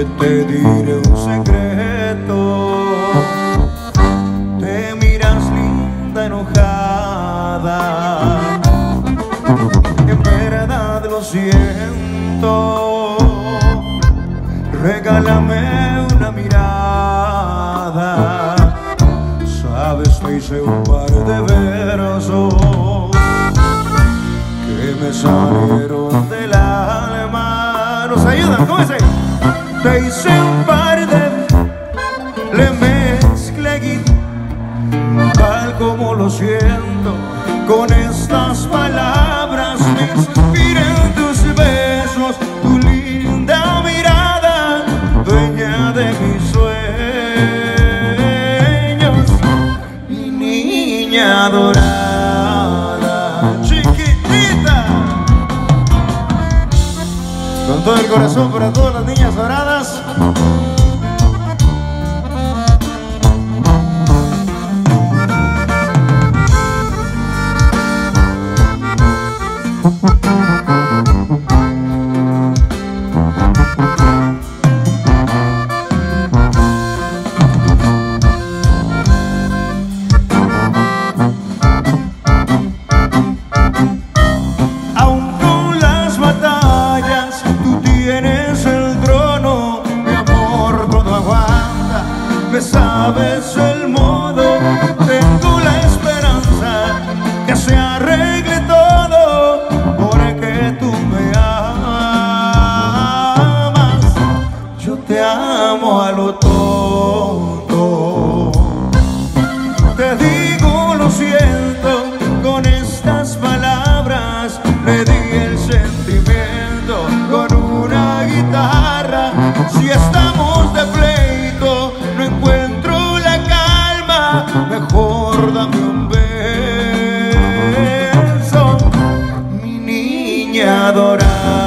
que te diré un secreto. Te miras linda enojada, en verdad lo siento. Regálame una mirada, sabes, te hice un par de versos que me salieron del alma. ¿Nos ayudan? ¿Cómo dice? Te hice un par de... Le mezclé guitarra, tal como lo siento. Con estas palabras me inspiré en tus besos, tu linda mirada, dueña de mis sueños, mi niña dorada, chiquitita. Con todo el corazón para todas las niñas doradas. Sabes el modo, tengo la esperanza que se arregle todo, porque tú me amas, yo te amo a lo tonto. Te digo lo siento, con estas palabras le di el sentimiento con una guitarra. Si estamos de pleito, no encuentro la calma, mejor dame un beso, mi niña dorada.